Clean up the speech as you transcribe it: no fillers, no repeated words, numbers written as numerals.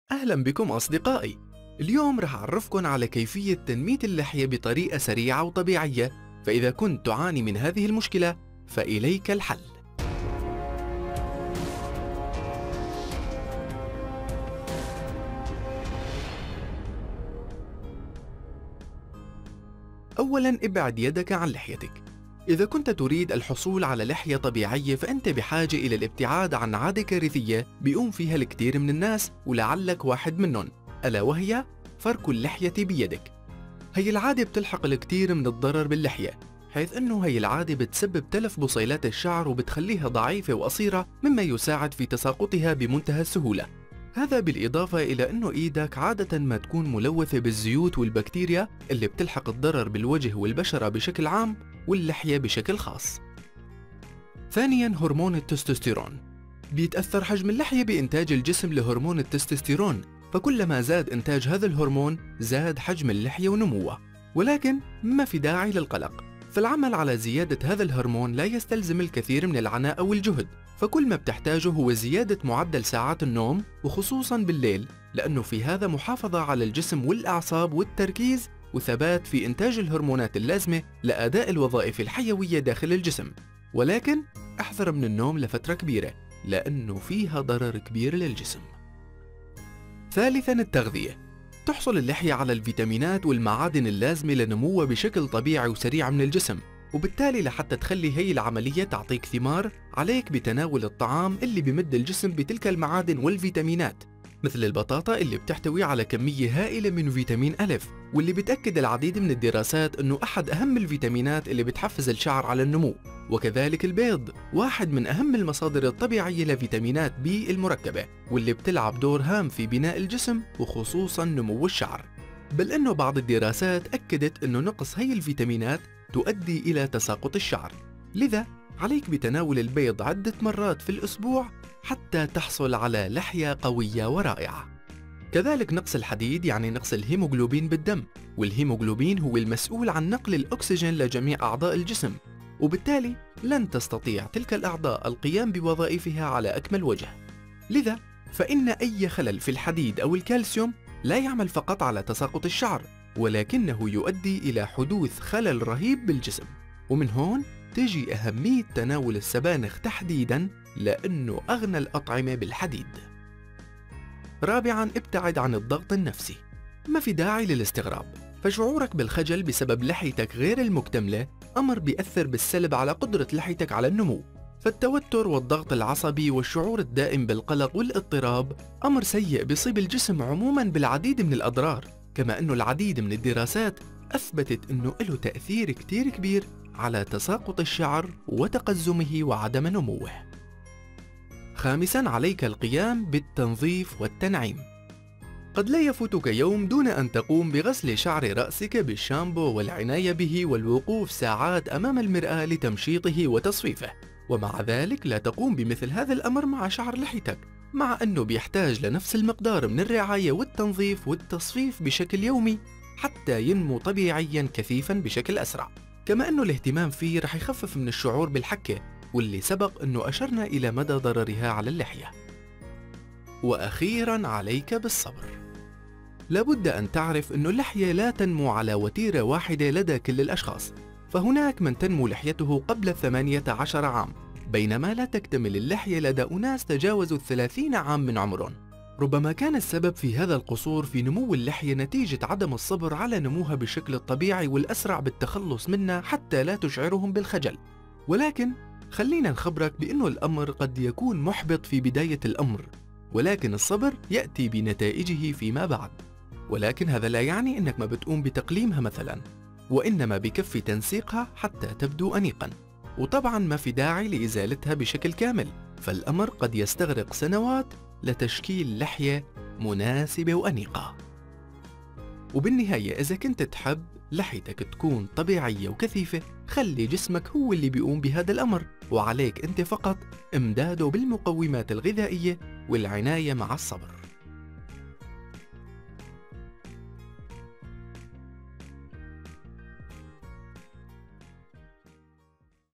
أهلا بكم أصدقائي. اليوم رح أعرفكم على كيفية تنمية اللحية بطريقة سريعة وطبيعية، فإذا كنت تعاني من هذه المشكلة فإليك الحل. أولا ابعد يدك عن لحيتك. إذا كنت تريد الحصول على لحية طبيعية فأنت بحاجة إلى الابتعاد عن عادة كارثية بيقوم فيها الكثير من الناس ولعلك واحد منهم، ألا وهي فرك اللحية بيدك. هي العادة بتلحق الكثير من الضرر باللحية، حيث أنه هي العادة بتسبب تلف بصيلات الشعر وبتخليها ضعيفة وقصيرة، مما يساعد في تساقطها بمنتهى السهولة. هذا بالإضافة إلى أنه إيدك عادة ما تكون ملوثة بالزيوت والبكتيريا اللي بتلحق الضرر بالوجه والبشرة بشكل عام واللحية بشكل خاص. ثانياً، هرمون التستوستيرون. بيتأثر حجم اللحية بإنتاج الجسم لهرمون التستوستيرون، فكلما زاد إنتاج هذا الهرمون زاد حجم اللحية ونموه. ولكن ما في داعي للقلق، فالعمل على زيادة هذا الهرمون لا يستلزم الكثير من العناء والجهد، فكل ما بتحتاجه هو زيادة معدل ساعات النوم وخصوصاً بالليل، لأنه في هذا محافظة على الجسم والأعصاب والتركيز وثبات في إنتاج الهرمونات اللازمة لأداء الوظائف الحيوية داخل الجسم. ولكن احذر من النوم لفترة كبيرة، لأنه فيها ضرر كبير للجسم. ثالثاً، التغذية. تحصل اللحية على الفيتامينات والمعادن اللازمة لنموها بشكل طبيعي وسريع من الجسم، وبالتالي لحتى تخلي هي العملية تعطيك ثمار عليك بتناول الطعام اللي بمد الجسم بتلك المعادن والفيتامينات، مثل البطاطا اللي بتحتوي على كمية هائلة من فيتامين ألف، واللي بتأكد العديد من الدراسات أنه أحد أهم الفيتامينات اللي بتحفز الشعر على النمو. وكذلك البيض واحد من أهم المصادر الطبيعية لفيتامينات بي المركبة، واللي بتلعب دور هام في بناء الجسم وخصوصا نمو الشعر. بل أنه بعض الدراسات أكدت أنه نقص هي الفيتامينات تؤدي إلى تساقط الشعر، لذا عليك بتناول البيض عدة مرات في الأسبوع حتى تحصل على لحية قوية ورائعة. كذلك نقص الحديد يعني نقص الهيموغلوبين بالدم، والهيموغلوبين هو المسؤول عن نقل الأكسجين لجميع أعضاء الجسم، وبالتالي لن تستطيع تلك الأعضاء القيام بوظائفها على أكمل وجه. لذا فإن أي خلل في الحديد أو الكالسيوم لا يعمل فقط على تساقط الشعر، ولكنه يؤدي إلى حدوث خلل رهيب بالجسم. ومن هون تجي أهمية تناول السبانخ تحديداً، لأنه أغنى الأطعمة بالحديد. رابعاً، ابتعد عن الضغط النفسي. ما في داعي للاستغراب، فشعورك بالخجل بسبب لحيتك غير المكتملة أمر بيأثر بالسلب على قدرة لحيتك على النمو. فالتوتر والضغط العصبي والشعور الدائم بالقلق والاضطراب أمر سيء بيصيب الجسم عموماً بالعديد من الأضرار، كما أنه العديد من الدراسات أثبتت أنه له تأثير كتير كبير على تساقط الشعر وتقزمه وعدم نموه. خامساً، عليك القيام بالتنظيف والتنعيم. قد لا يفوتك يوم دون أن تقوم بغسل شعر رأسك بالشامبو والعناية به والوقوف ساعات أمام المرآة لتمشيطه وتصفيفه، ومع ذلك لا تقوم بمثل هذا الأمر مع شعر لحيتك، مع أنه بيحتاج لنفس المقدار من الرعاية والتنظيف والتصفيف بشكل يومي حتى ينمو طبيعياً كثيفاً بشكل أسرع. كما أنه الاهتمام فيه رح يخفف من الشعور بالحكة، واللي سبق أنه أشرنا إلى مدى ضررها على اللحية. وأخيراً، عليك بالصبر. لابد أن تعرف أن اللحية لا تنمو على وتيرة واحدة لدى كل الأشخاص، فهناك من تنمو لحيته قبل 18 عام، بينما لا تكتمل اللحية لدى أناس تجاوزوا 30 عام من عمرهم. ربما كان السبب في هذا القصور في نمو اللحية نتيجة عدم الصبر على نموها بالشكل الطبيعي والأسرع بالتخلص منها حتى لا تشعرهم بالخجل. ولكن خلينا نخبرك بأنه الأمر قد يكون محبط في بداية الأمر، ولكن الصبر يأتي بنتائجه فيما بعد. ولكن هذا لا يعني أنك ما بتقوم بتقليمها مثلا، وإنما بكفي تنسيقها حتى تبدو أنيقا، وطبعا ما في داعي لإزالتها بشكل كامل، فالأمر قد يستغرق سنوات لتشكيل لحية مناسبة وأنيقة. وبالنهاية إذا كنت تحب لحيتك تكون طبيعية وكثيفة، خلي جسمك هو اللي بيقوم بهذا الأمر، وعليك أنت فقط إمداده بالمقومات الغذائية والعناية مع الصبر.